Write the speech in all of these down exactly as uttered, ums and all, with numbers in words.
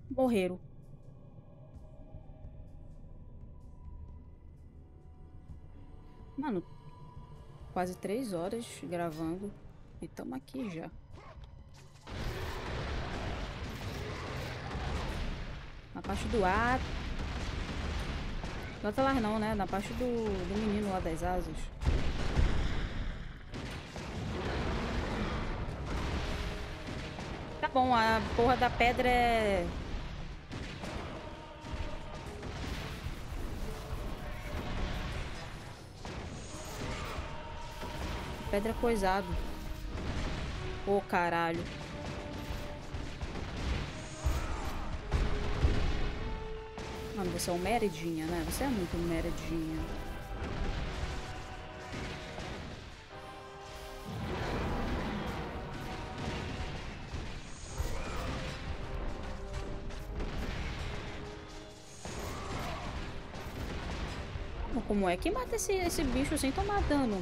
Morreram. Mano, quase três horas gravando. E tamo aqui já. Na parte do ar. Não tá lá não, né? Na parte do, do menino lá das asas. Tá bom, a porra da pedra é... Pedra coisado. Ô, caralho. Mano, você é um meredinha, né? Você é muito meredinha. Como é que mata esse, esse bicho sem tomar dano?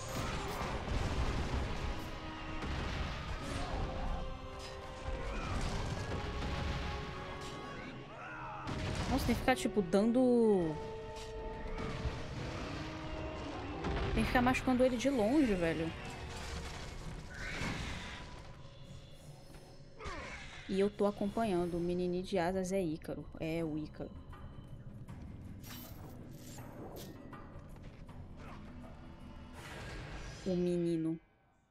Nossa, tem que ficar, tipo, dando... Tem que ficar machucando ele de longe, velho. E eu tô acompanhando. O menininho de asas é Ícaro. É o Ícaro. O menino.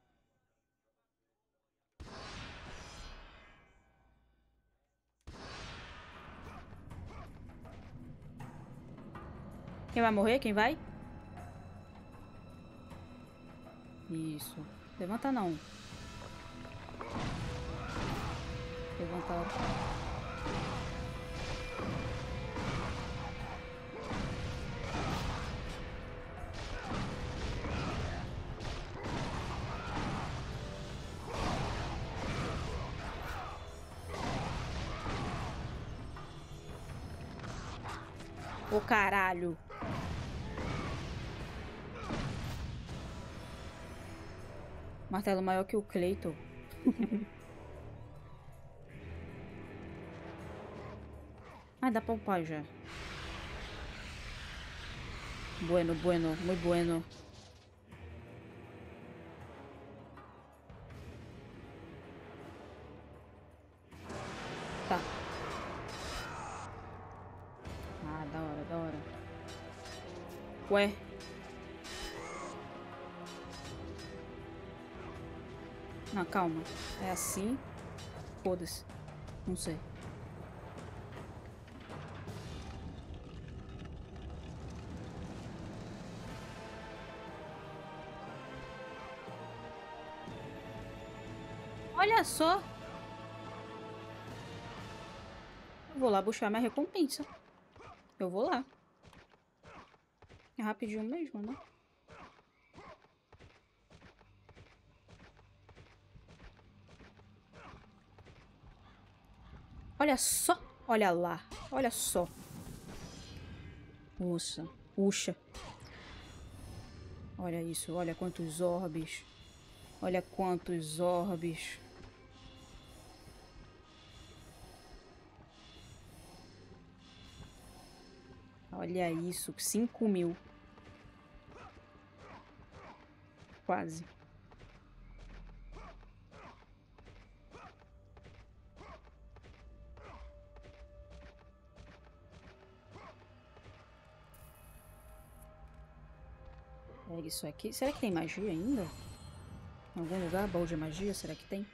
Quem vai morrer? Quem vai? Isso. Levanta não. Levanta. Ô, caralho. Martelo maior que o Cleiton. Ah, dá pra upar já. Bueno, bueno, muito bueno. Tá. Ah, da hora, da hora. Ué. Não, calma. É assim. Foda-se. Não sei. Olha só. Eu vou lá buscar minha recompensa. Eu vou lá. É rapidinho mesmo, né? Olha só. Olha lá. Olha só. Nossa. Puxa. Olha isso. Olha quantos orbes. Olha quantos orbes. Olha isso. Cinco mil. Quase. Pega isso aqui. Será que tem magia ainda? Em algum lugar? Baú de magia? Será que tem?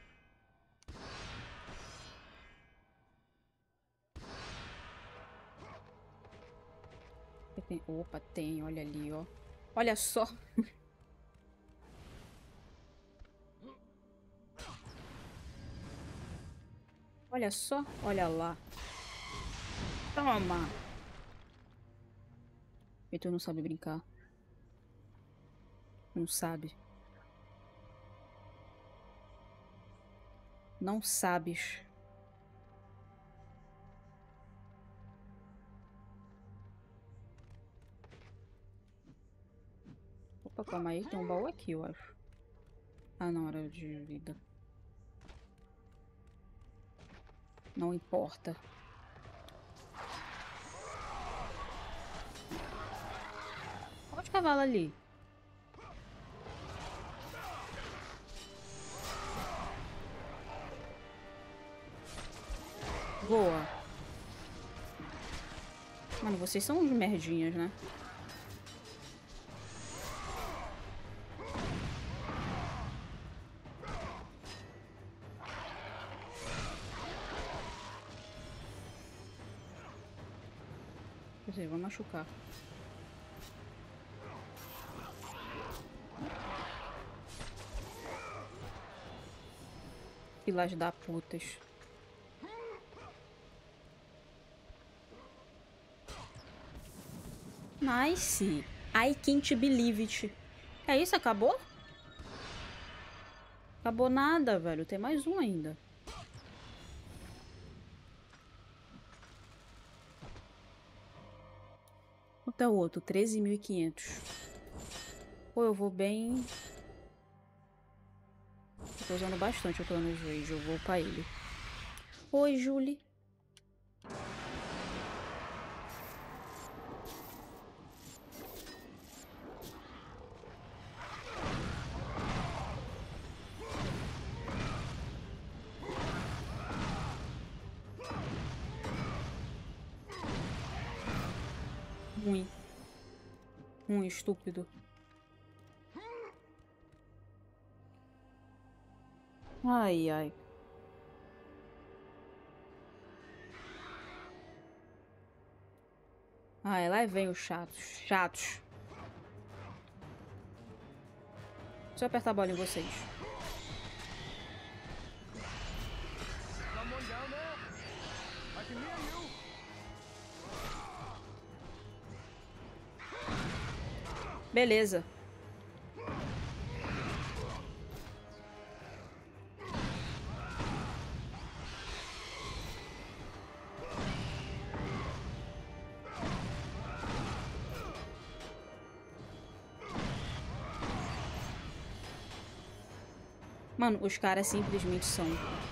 Opa, tem. Olha ali, ó. Olha só. Olha só. Olha lá. Toma. E tu não sabe brincar. Não sabe. Não sabes. Opa, calma aí. Tem um baú aqui, eu acho. Ah, não. Era de vida. Não importa. cavalos ali? Boa. Mano, vocês são uns merdinhas, né? Quer dizer, vou machucar. Filas da putas. Nice. I can't believe it. É isso? Acabou? Acabou nada, velho. Tem mais um ainda. Quanto é o outro? treze mil e quinhentos. Pô, eu vou bem... Eu tô usando bastante o Cronus Rage. Eu vou pra ele. Oi, Julie. Ruim. Ruim, estúpido. Ai, ai. Ai, lá vem os chatos. Chatos. Deixa eu apertar a bola em vocês. Beleza. Mano, os caras simplesmente são...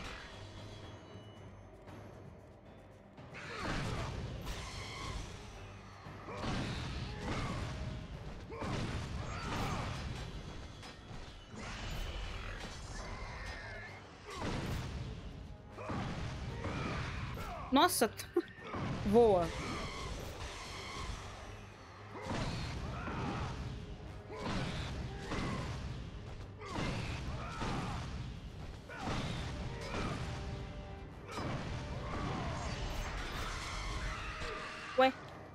Nossa! Voa! Ué?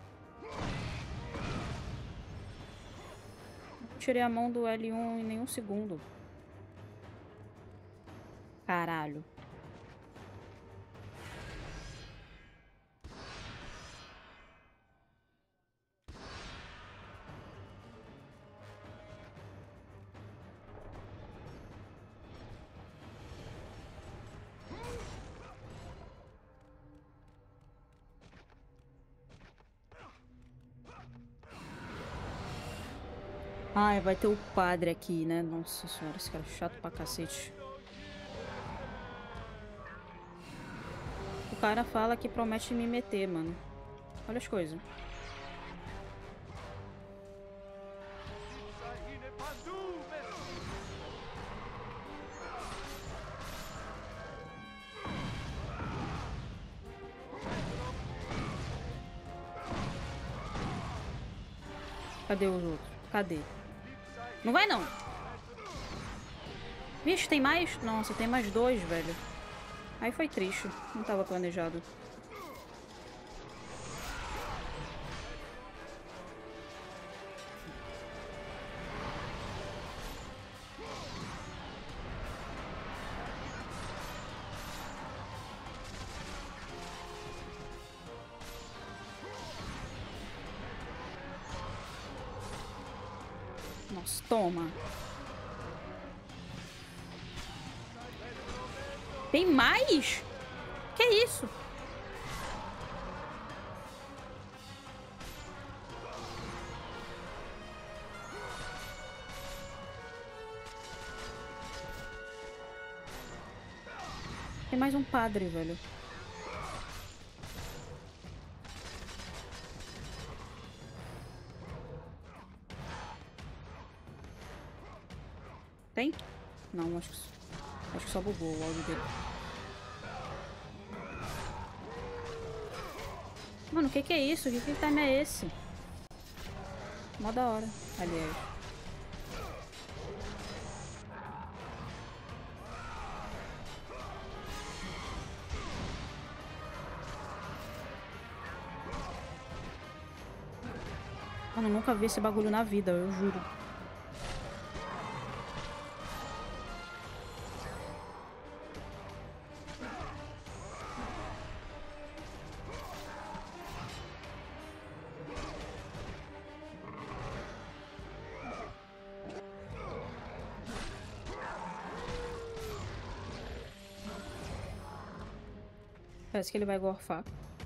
Não tirei a mão do L um em nenhum segundo. Caralho. Ai, vai ter o padre aqui, né? Nossa senhora, esse cara é chato pra cacete. O cara fala que promete me meter, mano. Olha as coisas. Cadê os outros? Cadê? Não vai, não. Vixe, tem mais? Nossa, tem mais dois, velho. Aí foi triste. Não tava planejado. Nossa, toma. Tem mais? Que isso? Tem mais um padre, velho. Tem? Não, acho que, acho que só bugou o áudio dele. Mano, o que que é isso? Que que time é esse? Mó da hora, aliás. Mano, eu nunca vi esse bagulho na vida, eu juro. Parece que ele vai gorfar.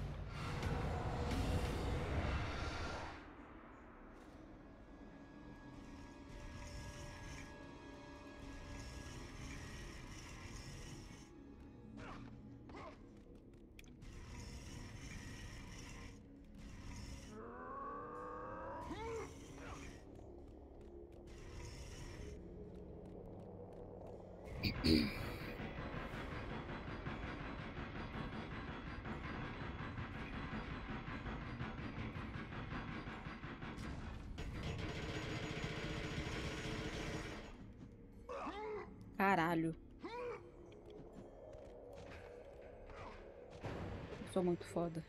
Caralho. Eu sou muito foda.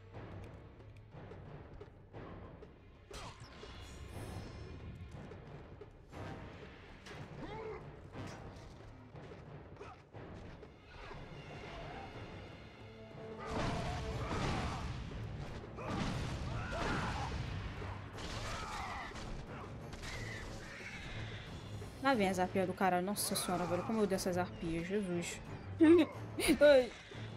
Lá vem as arpias do caralho. Nossa senhora, velho. Como eu odeio essas arpias. Jesus. Ai.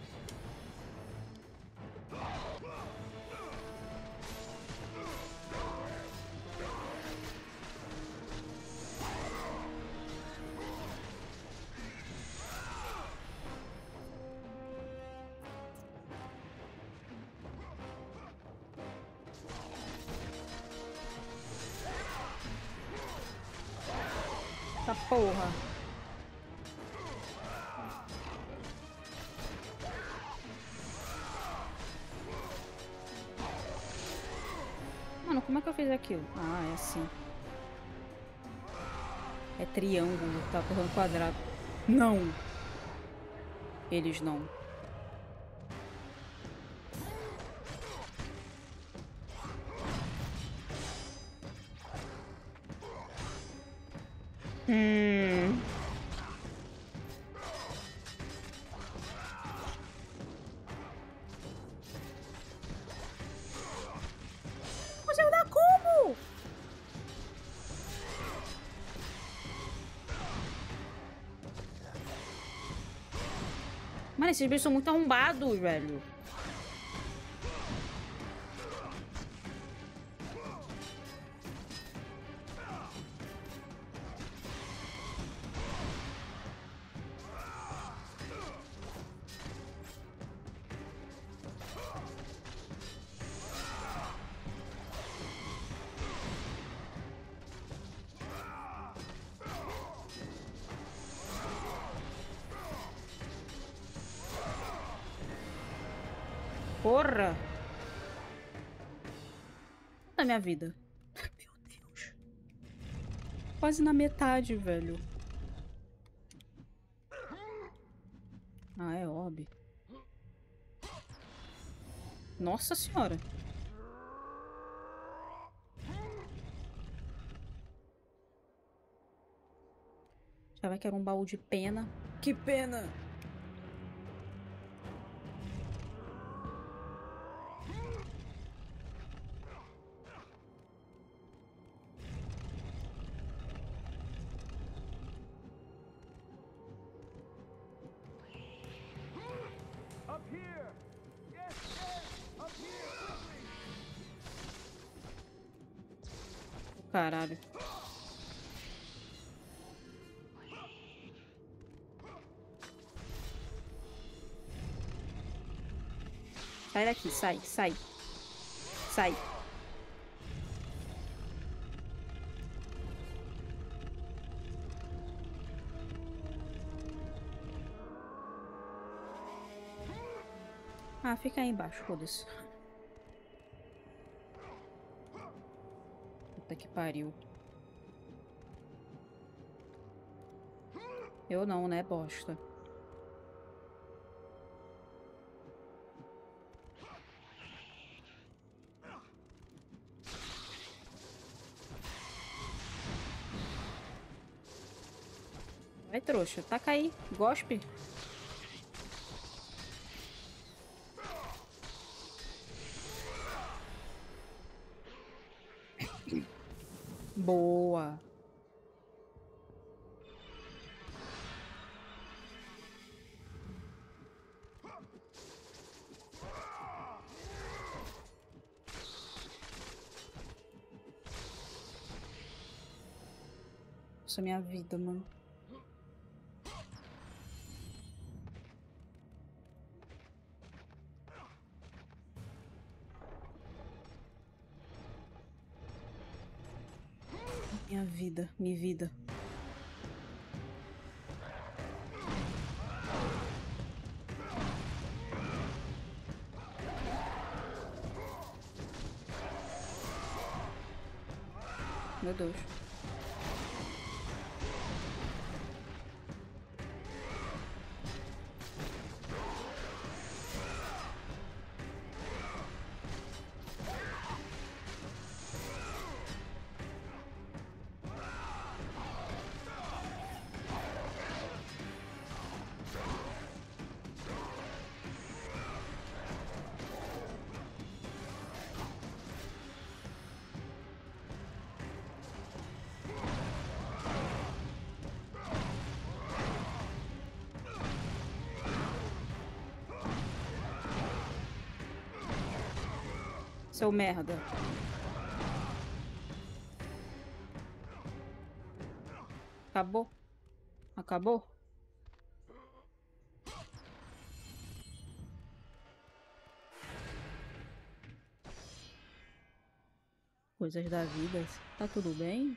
Essa porra. Mano, como é que eu fiz aquilo? Ah, é assim. É triângulo, tá correndo quadrado. Não. Eles não. Hum. Você vai dar como? Mano, esses bichos são muito arrombados, velho. Porra! Da minha vida. Meu Deus. Quase na metade, velho. Ah, é óbvio. Nossa senhora. Já vai que era um baú de pena. Que pena! Caralho. Sai daqui, sai, sai. Sai. Ah, fica aí embaixo, foda-se. Puta que pariu. Eu não, né, bosta. Vai, trouxa. Taca aí. Gospe. Boa. Nossa, minha vida, mano. Minha vida, minha vida. Meu Deus. Seu merda. Acabou? Acabou? Coisas da vida. Tá tudo bem?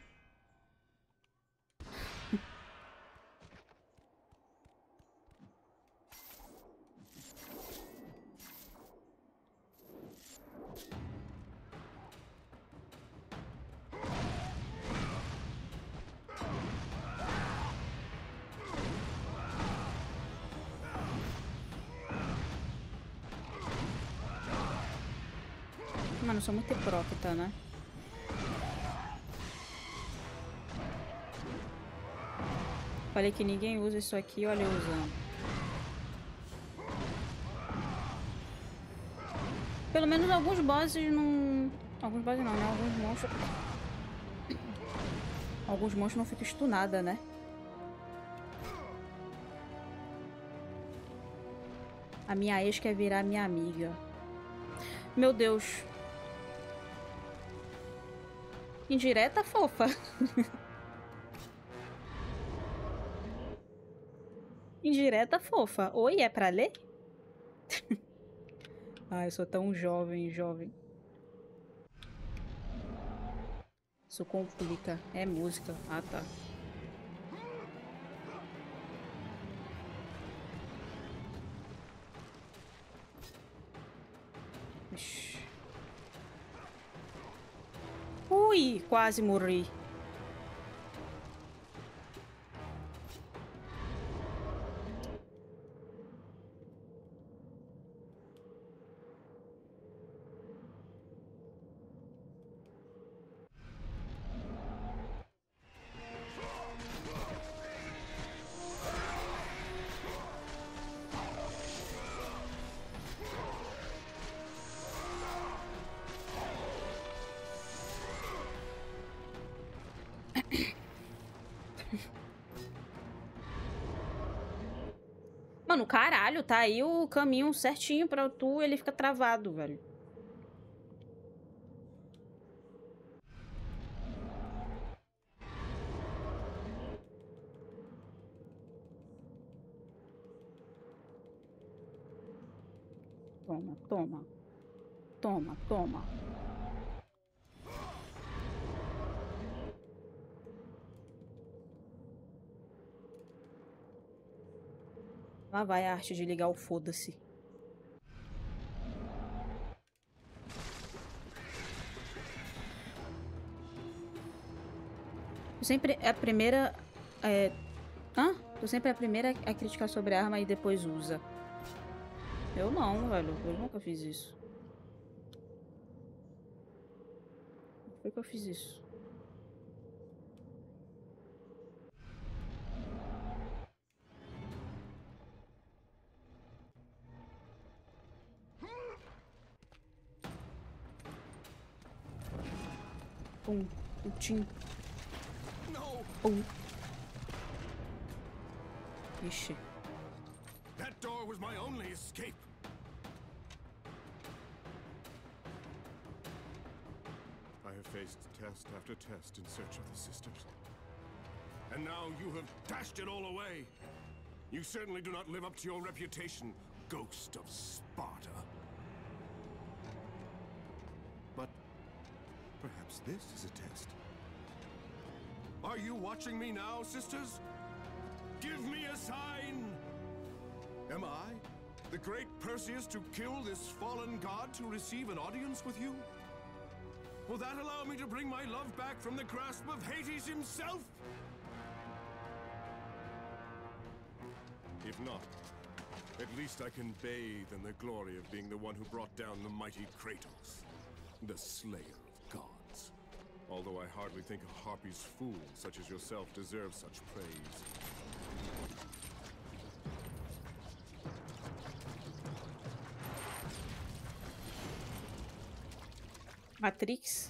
Mano, eu sou muito hipócrita, né? Falei que ninguém usa isso aqui, olha eu usando. Pelo menos alguns bosses não... Alguns bosses não, né? Alguns monstros... Alguns monstros não ficam stunados, né? A minha ex quer virar minha amiga. Meu Deus. Indireta fofa. Indireta fofa. Oi, é pra ler? Ai, eu sou tão jovem, jovem. Isso complica. É música. Ah, tá. Ixi. Ui, quase morri. Mano, caralho, tá aí o caminho certinho pra tu, ele fica travado, velho. Toma, toma. Toma, toma. Lá vai a arte de ligar o foda-se. Sempre é a primeira... É... Hã? Tu sempre é a primeira a criticar sobre a arma e depois usa. Eu não, velho. Eu nunca fiz isso. Por que que eu fiz isso? Pum. Putim. Pum. Ixi. That door was my only escape. I have faced test after test in search of the sisters. And now you have dashed it all away. You certainly do not live up to your reputation, Ghost of Sparta. But perhaps this is a test. Are you watching me now, sisters? Give me a sign! Am I, the great Perseus, to kill this fallen god to receive an audience with you? Will that allow me to bring my love back from the grasp of Hades himself? If not, at least I can bathe in the glory of being the one who brought down the mighty Kratos, the slayer of gods. Although I hardly think a Harpy's fool such as yourself deserves such praise. Matrix.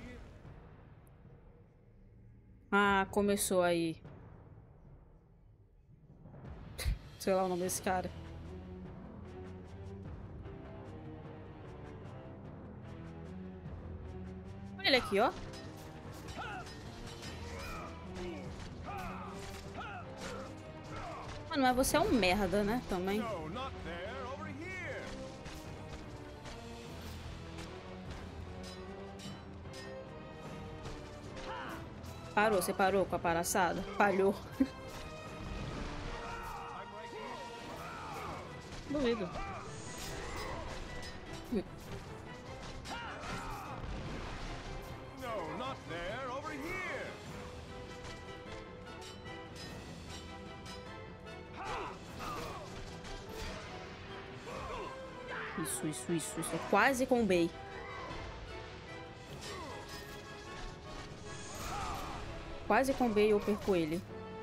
Ah, começou aí. Sei lá o nome desse cara. Olha ele aqui, ó. Mano, mas você é um merda, né? Também. Parou, você parou com a palhaçada? Falhou. Duvido. No, not there, over here. Isso, isso, isso, isso. Eu quase combei. Quase combei e eu perco ele.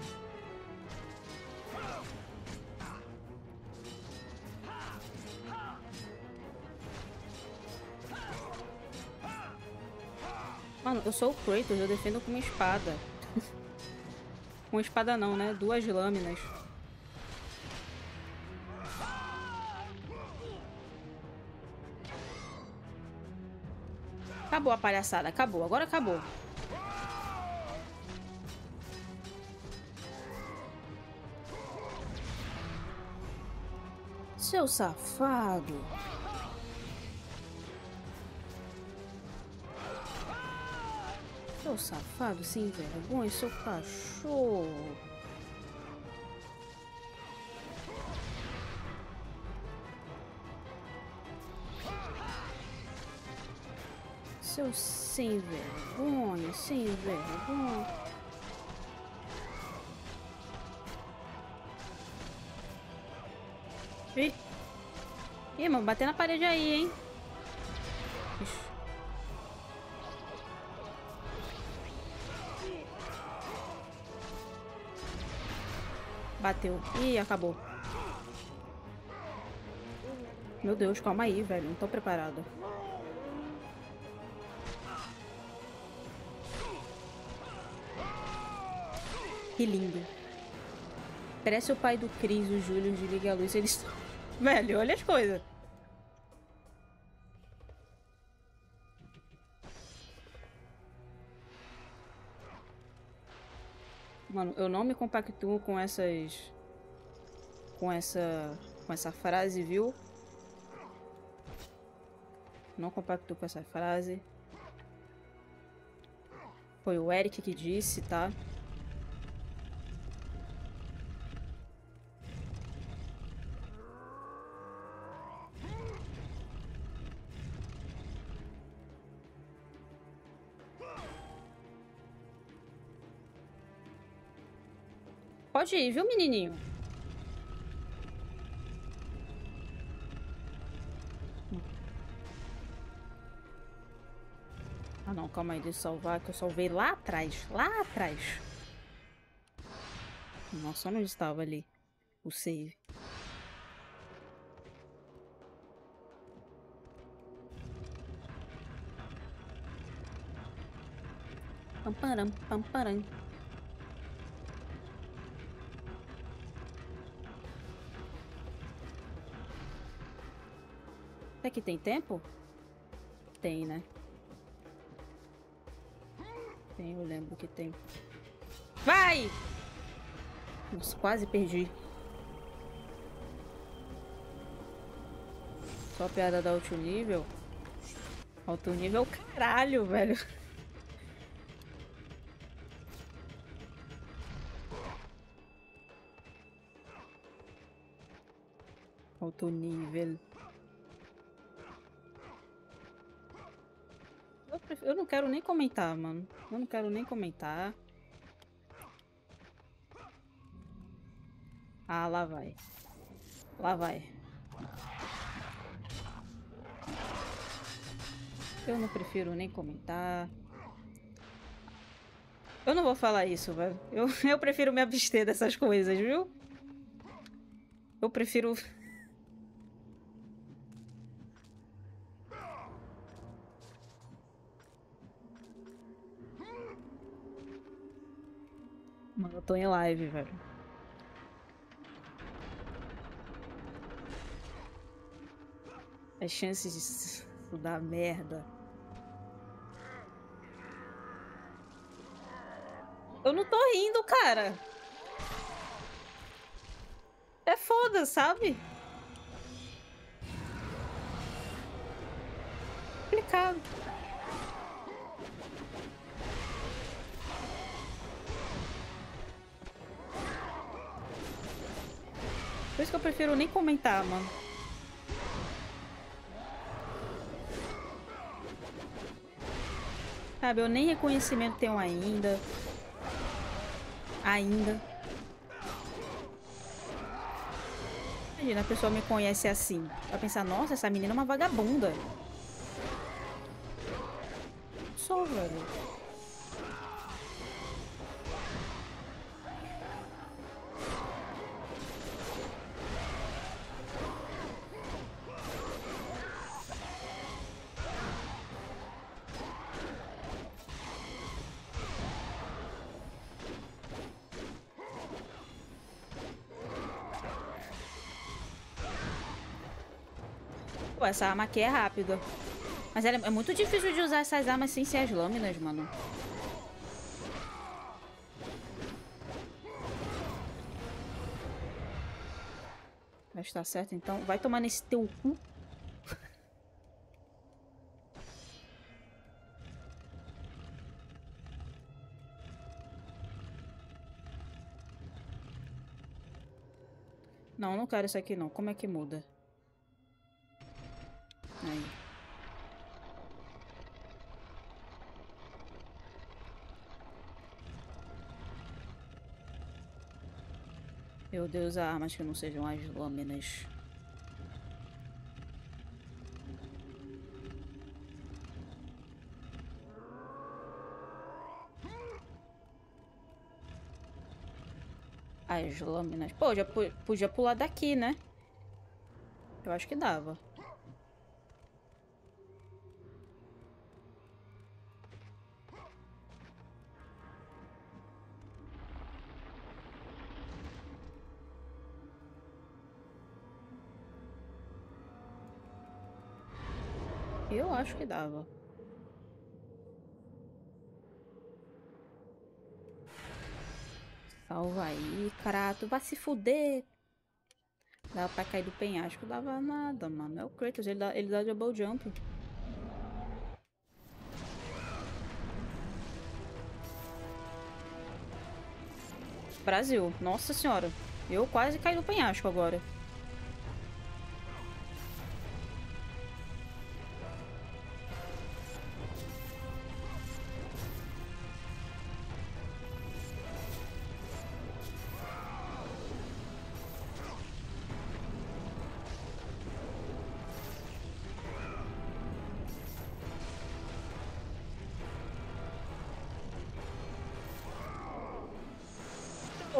Mano, eu sou o Kratos, eu defendo com uma espada. Com espada não, né? Duas lâminas. Acabou a palhaçada, acabou, agora acabou. Seu safado. Seu safado sem vergonha, seu cachorro. Seu sem vergonha, sem vergonha. Ih, Ih mano, bater na parede aí, hein? Ixi. Bateu. Ih, acabou. Meu Deus, calma aí, velho. Não tô preparada. Que lindo. Parece o pai do Chris, o Júlio de Liga a Luz. Eles... Velho, olha as coisas. Mano, eu não me compactuo com essas... Com essa... Com essa frase, viu? Não compactuo com essa frase. Foi o Eric que disse, tá? Pode ir, viu, menininho? Ah, não, calma aí, deixa eu salvar, que eu salvei lá atrás. Lá atrás. Nossa, onde estava ali o save? Pamparam, pamparam. Será que tem tempo? Tem, né? Tem, eu lembro que tem. Vai! Nossa, quase perdi. Só piada da alto nível. Alto nível, caralho, velho. Alto nível. Eu, prefiro, eu não quero nem comentar, mano. Eu não quero nem comentar. Ah, lá vai. Lá vai. Eu não prefiro nem comentar. Eu não vou falar isso, velho. Eu, eu prefiro me abster dessas coisas, viu? Eu prefiro... Mano, eu tô em live, velho. As chances disso dar merda. Eu não tô rindo, cara. É foda, sabe? Complicado. Por isso que eu prefiro nem comentar, mano. Sabe, eu nem reconhecimento tenho ainda. Ainda. Imagina, a pessoa me conhece assim. Vai pensar, nossa, essa menina é uma vagabunda. Sou, velho. Pô, essa arma aqui é rápida. Mas ela é muito difícil de usar essas armas sem ser as lâminas, mano. Vai estar certo, então. Vai tomar nesse teu cu. Não, não quero isso aqui não. Como é que muda? Aí. Meu Deus, armas que não sejam as lâminas. As lâminas. Pô, já podia pular daqui, né? Eu acho que dava. Eu acho que dava. Salva aí, cara. Tu vai se fuder. Dava pra cair do penhasco. Dava nada, mano. É o Kratos. Ele dá, ele dá double jump. Brasil. Nossa senhora. Eu quase caí do penhasco agora.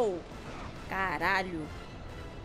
Uau! Caralho.